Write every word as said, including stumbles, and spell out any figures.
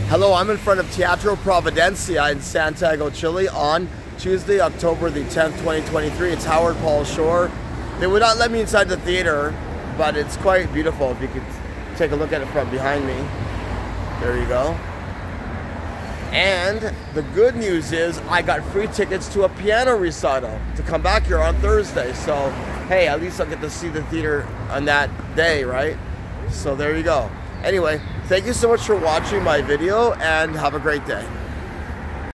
Hello, I'm in front of Teatro Providencia in Santiago, Chile on Tuesday, October the tenth, twenty twenty-three. It's Howard Paul Shore. They would not let me inside the theater, but it's quite beautiful if you could take a look at it from behind me. There you go. And the good news is I got free tickets to a piano recital to come back here on Thursday. So, hey, at least I'll get to see the theater on that day, right? So there you go. Anyway, thank you so much for watching my video and have a great day.